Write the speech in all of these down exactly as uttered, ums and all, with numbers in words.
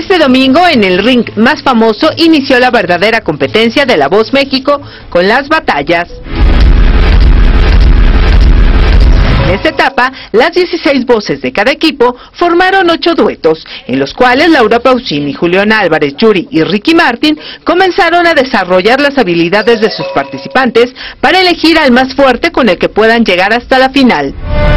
Este domingo, en el ring más famoso, inició la verdadera competencia de la Voz México con las batallas. En esta etapa, las dieciséis voces de cada equipo formaron ocho duetos, en los cuales Laura Pausini, Julián Álvarez, Yuri y Ricky Martin comenzaron a desarrollar las habilidades de sus participantes para elegir al más fuerte con el que puedan llegar hasta la final.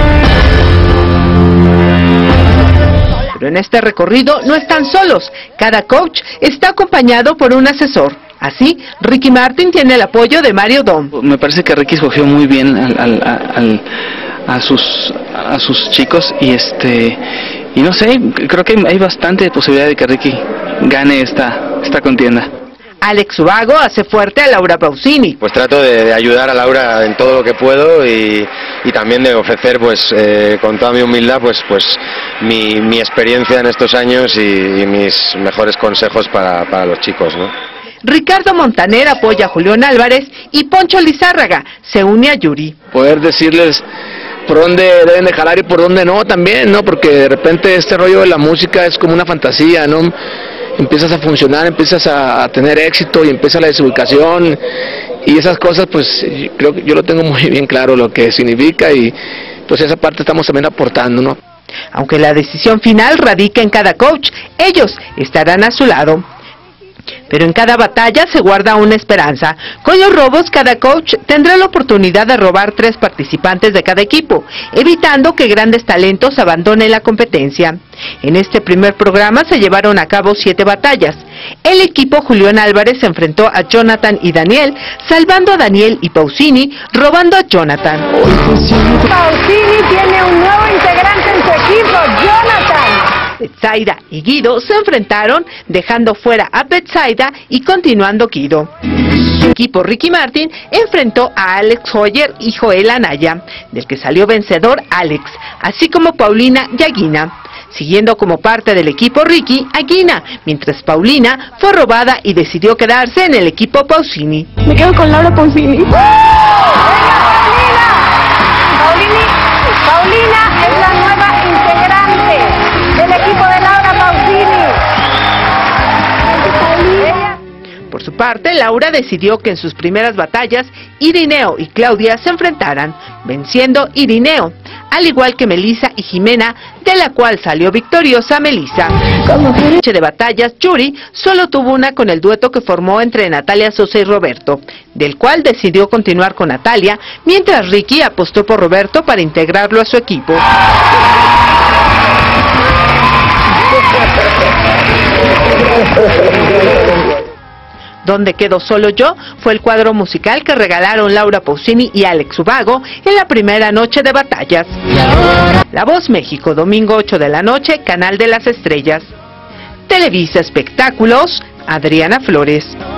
Pero en este recorrido no están solos, cada coach está acompañado por un asesor. Así, Ricky Martin tiene el apoyo de Mario Dom. Me parece que Ricky escogió muy bien al, al, al, a sus a sus chicos y este y no sé, creo que hay bastante posibilidad de que Ricky gane esta esta contienda. Alex Ubago hace fuerte a Laura Pausini. Pues trato de, de ayudar a Laura en todo lo que puedo y, y también de ofrecer, pues, eh, con toda mi humildad, pues, pues mi, mi experiencia en estos años y, y mis mejores consejos para, para los chicos, ¿no? Ricardo Montaner apoya a Julián Álvarez y Poncho Lizárraga se une a Yuri. Poder decirles por dónde deben de jalar y por dónde no también, ¿no? Porque de repente este rollo de la música es como una fantasía, ¿no? Empiezas a funcionar, empiezas a tener éxito y empieza la desubicación y esas cosas, pues creo que yo lo tengo muy bien claro lo que significa y pues esa parte estamos también aportando, ¿no? Aunque la decisión final radica en cada coach, ellos estarán a su lado. Pero en cada batalla se guarda una esperanza. Con los robos, cada coach tendrá la oportunidad de robar tres participantes de cada equipo, evitando que grandes talentos abandonen la competencia. En este primer programa se llevaron a cabo siete batallas. El equipo Julián Álvarez se enfrentó a Jonathan y Daniel, salvando a Daniel y Pausini, robando a Jonathan. Pausini tiene un nuevo integrante en su equipo, Jonathan. Betsaida y Guido se enfrentaron, dejando fuera a Betsaida y continuando Guido. El equipo Ricky Martin enfrentó a Alex Hoyer y Joel Anaya, del que salió vencedor Alex, así como Paulina y Aguina. Siguiendo como parte del equipo Ricky, Aguina, mientras Paulina fue robada y decidió quedarse en el equipo Pausini. Me quedo con Laura Pausini. ¡Uh! ¡Venga, Paulina! Paulini, Paulina es la nueva integrante del equipo de Laura Pausini. Por su parte, Laura decidió que en sus primeras batallas, Irineo y Claudia se enfrentaran, venciendo Irineo, al igual que Melissa y Jimena, de la cual salió victoriosa Melissa. Como noche de batallas, Yuri solo tuvo una con el dueto que formó entre Natalia Sosa y Roberto, del cual decidió continuar con Natalia, mientras Ricky apostó por Roberto para integrarlo a su equipo. Donde quedó solo yo fue el cuadro musical que regalaron Laura Pausini y Alex Ubago en la primera noche de batallas. La Voz México, domingo ocho de la noche, Canal de las Estrellas. Televisa Espectáculos, Adriana Flores.